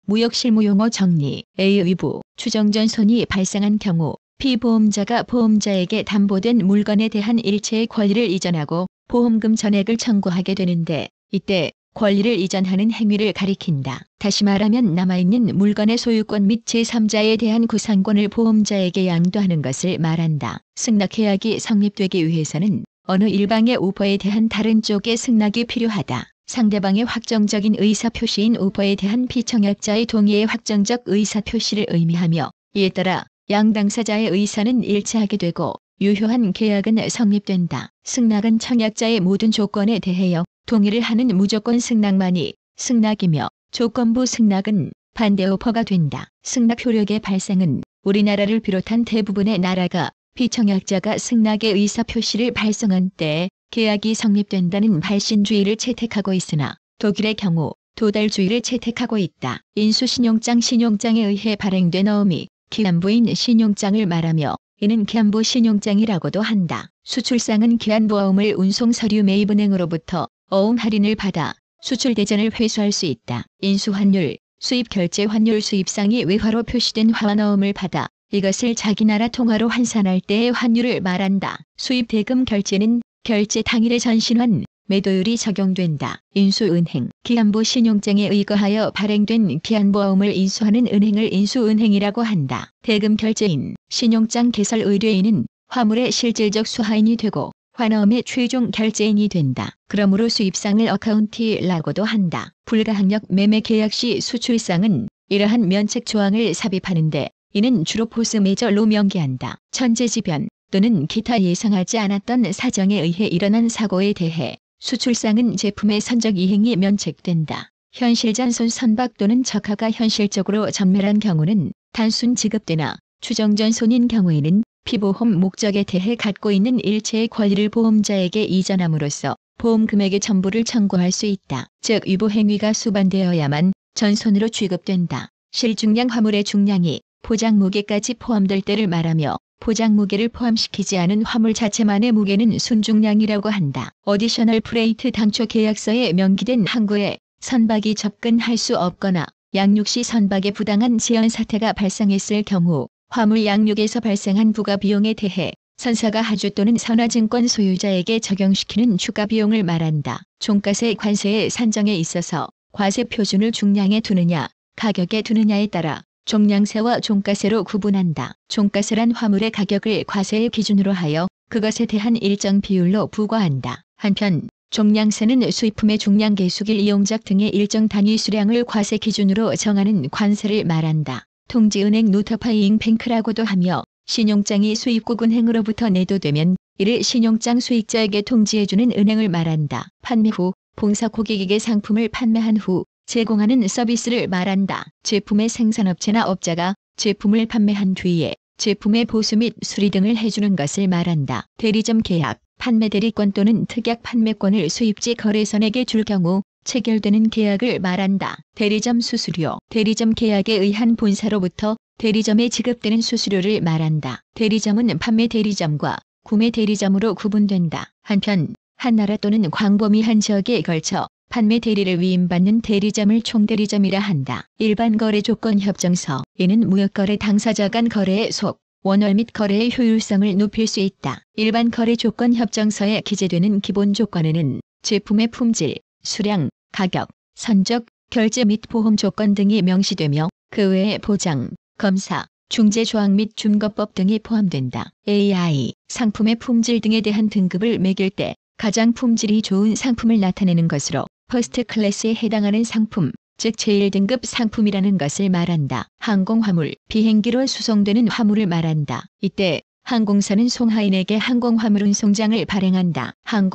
무역실무용어 정리. A. 위부, 추정전손이 발생한 경우 피보험자가 보험자에게 담보된 물건에 대한 일체의 권리를 이전하고 보험금 전액을 청구하게 되는데 이때 권리를 이전하는 행위를 가리킨다. 다시 말하면 남아있는 물건의 소유권 및 제3자에 대한 구상권을 보험자에게 양도하는 것을 말한다. 승낙계약이 성립되기 위해서는 어느 일방의 오퍼에 대한 다른 쪽의 승낙이 필요하다. 상대방의 확정적인 의사표시인 오퍼에 대한 피청약자의 동의의 확정적 의사표시를 의미하며 이에 따라 양 당사자의 의사는 일치하게 되고 유효한 계약은 성립된다. 승낙은 청약자의 모든 조건에 대하여 동의를 하는 무조건 승낙만이 승낙이며 조건부 승낙은 반대 오퍼가 된다. 승낙 효력의 발생은 우리나라를 비롯한 대부분의 나라가 피청약자가 승낙의 의사표시를 발송한 때에 계약이 성립된다는 발신주의를 채택하고 있으나 독일의 경우 도달주의를 채택하고 있다. 인수신용장 신용장에 의해 발행된 어음이 기한부인 신용장을 말하며 이는 기한부 신용장이라고도 한다. 수출상은 기한부 어음을 운송서류 매입은행으로부터 어음 할인을 받아 수출 대전을 회수할 수 있다. 인수환율, 수입결제환율 수입상이 외화로 표시된 화환어음을 받아 이것을 자기 나라 통화로 환산할 때의 환율을 말한다. 수입대금 결제는 결제 당일의 전신환, 매도율이 적용된다. 인수은행, 기한부 신용장에 의거하여 발행된 기한부어음을 인수하는 은행을 인수은행이라고 한다. 대금 결제인, 신용장 개설 의뢰인은 화물의 실질적 수하인이 되고 환어음의 최종 결제인이 된다. 그러므로 수입상을 어카운티라고도 한다. 불가항력 매매 계약 시 수출상은 이러한 면책 조항을 삽입하는데 이는 주로 포스메저로 명기한다. 천재지변 또는 기타 예상하지 않았던 사정에 의해 일어난 사고에 대해 수출상은 제품의 선적 이행이 면책된다. 현실잔손 선박 또는 적하가 현실적으로 전멸한 경우는 단순 지급대나 추정전손인 경우에는 피보험 목적에 대해 갖고 있는 일체의 권리를 보험자에게 이전함으로써 보험 금액의 전부를 청구할 수 있다. 즉 위부 행위가 수반되어야만 전손으로 취급된다. 실중량 화물의 중량이 포장 무게까지 포함될 때를 말하며 포장 무게를 포함시키지 않은 화물 자체만의 무게는 순중량이라고 한다. 어디셔널 프레이트 당초 계약서에 명기된 항구에 선박이 접근할 수 없거나 양육 시 선박에 부당한 지연 사태가 발생했을 경우 화물 양육에서 발생한 부가 비용에 대해 선사가 하주 또는 선화증권 소유자에게 적용시키는 추가 비용을 말한다. 종가세 관세의 산정에 있어서 과세 표준을 중량에 두느냐 가격에 두느냐에 따라 종량세와 종가세로 구분한다. 종가세란 화물의 가격을 과세의 기준으로 하여 그것에 대한 일정 비율로 부과한다. 한편 종량세는 수입품의 중량 계수길 이용작 등의 일정 단위 수량을 과세 기준으로 정하는 관세를 말한다. 통지은행 노터파이잉 뱅크라고도 하며 신용장이 수입국 은행으로부터 내도되면 이를 신용장 수익자에게 통지해주는 은행을 말한다. 판매 후 봉사 고객에게 상품을 판매한 후 제공하는 서비스를 말한다. 제품의 생산업체나 업자가 제품을 판매한 뒤에 제품의 보수 및 수리 등을 해주는 것을 말한다. 대리점 계약, 판매 대리권 또는 특약 판매권을 수입지 거래선에게 줄 경우 체결되는 계약을 말한다. 대리점 수수료, 대리점 계약에 의한 본사로부터 대리점에 지급되는 수수료를 말한다. 대리점은 판매 대리점과 구매 대리점으로 구분된다. 한편 한 나라 또는 광범위 한 지역에 걸쳐 판매 대리를 위임받는 대리점을 총대리점이라 한다. 일반 거래 조건 협정서, 이는 무역거래 당사자 간 거래의 속, 원활 및 거래의 효율성을 높일 수 있다. 일반 거래 조건 협정서에 기재되는 기본 조건에는 제품의 품질, 수량, 가격, 선적, 결제 및 보험 조건 등이 명시되며 그 외에 보장, 검사, 중재 조항 및 준거법 등이 포함된다. AI, 상품의 품질 등에 대한 등급을 매길 때 가장 품질이 좋은 상품을 나타내는 것으로 퍼스트 클래스에 해당하는 상품, 즉 제1등급 상품이라는 것을 말한다. 항공화물, 비행기로 수송되는 화물을 말한다. 이때 항공사는 송하인에게 항공화물운송장을 발행한다.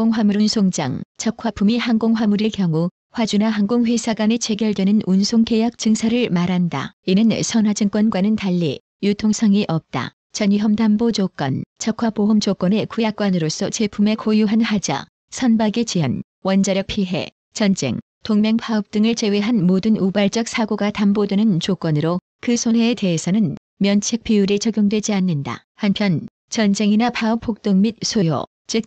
항공화물운송장, 적화품이 항공화물일 경우 화주나 항공회사 간에 체결되는 운송계약 증서를 말한다. 이는 선화증권과는 달리 유통성이 없다. 전위험 담보 조건, 적화보험 조건의 구약관으로서 제품의 고유한 하자, 선박의 지연, 원자력 피해, 전쟁, 동맹 파업 등을 제외한 모든 우발적 사고가 담보되는 조건으로 그 손해에 대해서는 면책 비율이 적용되지 않는다. 한편 전쟁이나 파업 폭동 및 소요, 즉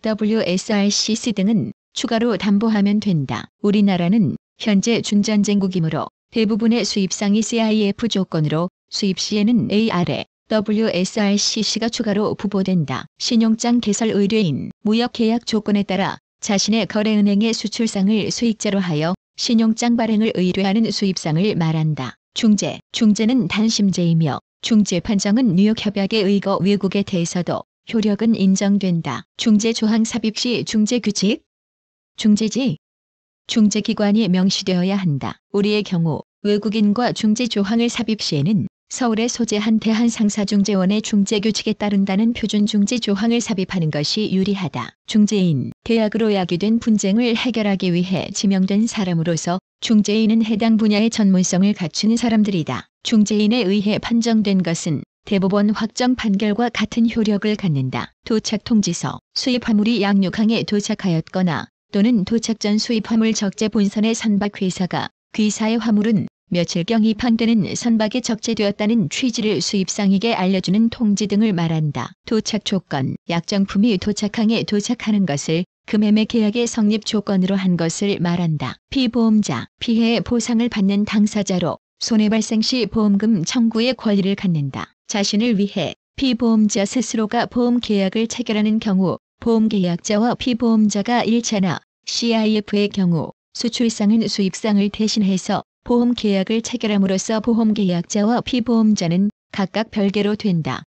WSRCC 등은 추가로 담보하면 된다. 우리나라는 현재 준전쟁국이므로 대부분의 수입상이 CIF 조건으로 수입 시에는 A 아래 WSRCC가 추가로 부보된다. 신용장 개설 의뢰인 무역계약 조건에 따라 자신의 거래은행의 수출상을 수익자로 하여 신용장 발행을 의뢰하는 수입상을 말한다. 중재. 중재는 단심제이며 중재 판정은 뉴욕협약에 의거 외국에 대해서도 효력은 인정된다. 중재 조항 삽입 시 중재 규칙. 중재지. 중재기관이 명시되어야 한다. 우리의 경우 외국인과 중재 조항을 삽입 시에는 서울에 소재한 대한상사중재원의 중재규칙에 따른다는 표준 중재 조항을 삽입하는 것이 유리하다. 중재인, 계약으로 야기된 분쟁을 해결하기 위해 지명된 사람으로서 중재인은 해당 분야의 전문성을 갖춘 사람들이다. 중재인에 의해 판정된 것은 대법원 확정 판결과 같은 효력을 갖는다. 도착 통지서. 수입 화물이 양육항에 도착하였거나 또는 도착 전 수입 화물 적재 본선의 선박 회사가 귀사의 화물은 며칠경 입항되는 선박에 적재되었다는 취지를 수입상에게 알려주는 통지 등을 말한다. 도착 조건. 약정품이 도착항에 도착하는 것을 금매매 계약의 성립 조건으로 한 것을 말한다. 피보험자. 피해의 보상을 받는 당사자로 손해 발생 시 보험금 청구의 권리를 갖는다. 자신을 위해 피보험자 스스로가 보험 계약을 체결하는 경우 보험계약자와 피보험자가 일체나 CIF의 경우 수출상은 수입상을 대신해서 보험계약을 체결함으로써 보험계약자와 피보험자는 각각 별개로 된다.